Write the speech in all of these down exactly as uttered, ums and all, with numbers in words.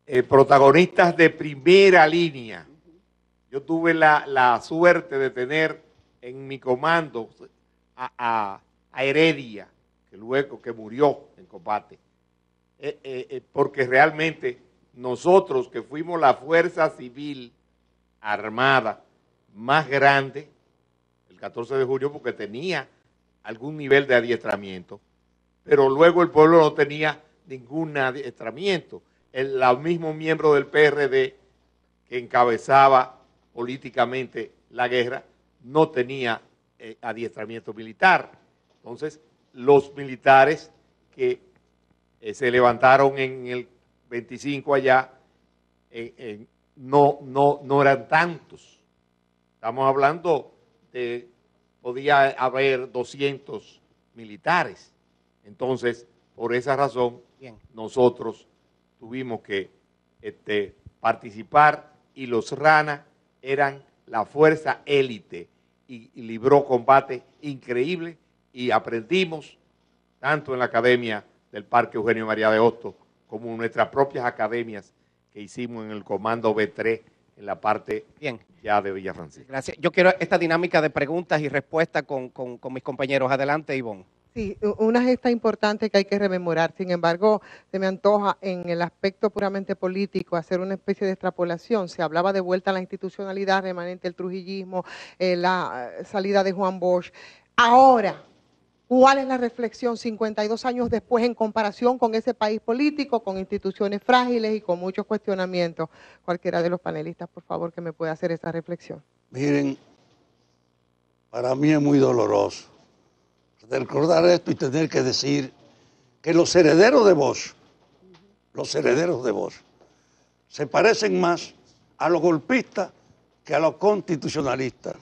eh, protagonistas de primera línea. Yo tuve la, la suerte de tener en mi comando a, a, a Heredia, que luego que murió en combate, eh, eh, eh, porque realmente nosotros que fuimos la fuerza civil armada más grande, el catorce de julio, porque tenía algún nivel de adiestramiento, pero luego el pueblo no tenía ningún adiestramiento. El, el mismo miembro del P R D que encabezaba políticamente la guerra no tenía eh, adiestramiento militar. Entonces, los militares que eh, se levantaron en el veinticinco allá, eh, eh, no, no, no eran tantos. Estamos hablando de, podía haber doscientos militares. Entonces, por esa razón, Bien. nosotros tuvimos que este, participar y los Rana eran la fuerza élite y, y libró combate increíble y aprendimos tanto en la Academia del Parque Eugenio María de Hostos como en nuestras propias academias que hicimos en el Comando B tres en la parte Bien. ya de Villa Francisco. Gracias. Yo quiero esta dinámica de preguntas y respuestas con, con, con mis compañeros. Adelante, Ivonne. Sí, una gesta importante que hay que rememorar. Sin embargo, se me antoja en el aspecto puramente político hacer una especie de extrapolación. Se hablaba de vuelta a la institucionalidad remanente, el trujillismo, eh, la salida de Juan Bosch. Ahora, ¿cuál es la reflexión cincuenta y dos años después en comparación con ese país político, con instituciones frágiles y con muchos cuestionamientos? Cualquiera de los panelistas, por favor, que me pueda hacer esa reflexión. Miren, para mí es muy doloroso recordar esto y tener que decir que los herederos de Bosch, los herederos de Bosch, se parecen más a los golpistas que a los constitucionalistas.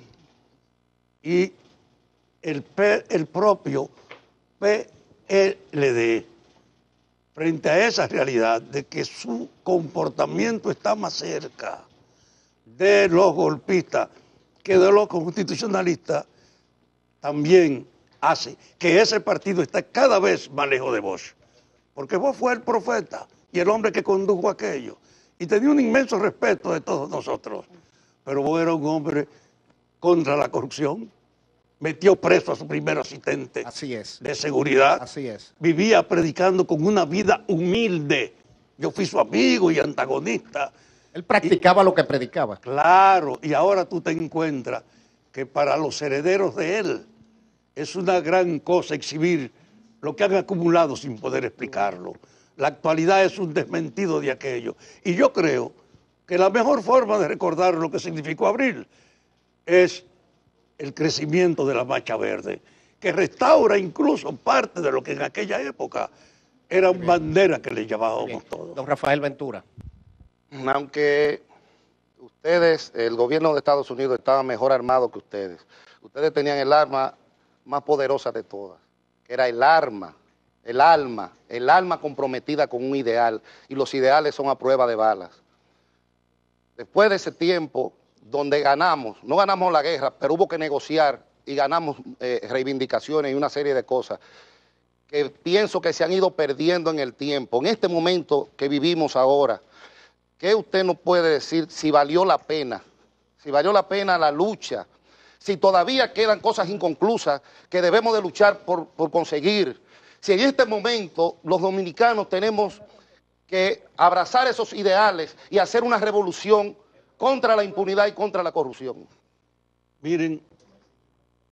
Y el, P, el propio P L D, frente a esa realidad de que su comportamiento está más cerca de los golpistas que de los constitucionalistas, también hace que ese partido esté cada vez más lejos de Bosch. Porque Bosch fue el profeta y el hombre que condujo aquello. Y tenía un inmenso respeto de todos nosotros. Pero Bosch era un hombre contra la corrupción. Metió preso a su primer asistente Así es. de seguridad. Así es. Vivía predicando con una vida humilde. Yo fui su amigo y antagonista. Él practicaba y, lo que predicaba. Claro, y ahora tú te encuentras que para los herederos de él es una gran cosa exhibir lo que han acumulado sin poder explicarlo. La actualidad es un desmentido de aquello. Y yo creo que la mejor forma de recordar lo que significó Abril es el crecimiento de la Marcha Verde, que restaura incluso parte de lo que en aquella época era una bandera que le llamábamos todos. Don Rafael Ventura. Aunque ustedes, el gobierno de Estados Unidos estaba mejor armado que ustedes, ustedes tenían el arma más poderosa de todas, que era el arma, el alma, el alma comprometida con un ideal, y los ideales son a prueba de balas. Después de ese tiempo, donde ganamos, no ganamos la guerra, pero hubo que negociar y ganamos eh, reivindicaciones y una serie de cosas que pienso que se han ido perdiendo en el tiempo. En este momento que vivimos ahora, ¿qué usted nos puede decir si valió la pena? Si valió la pena la lucha, si todavía quedan cosas inconclusas que debemos de luchar por, por conseguir, si en este momento los dominicanos tenemos que abrazar esos ideales y hacer una revolución contra la impunidad y contra la corrupción. Miren,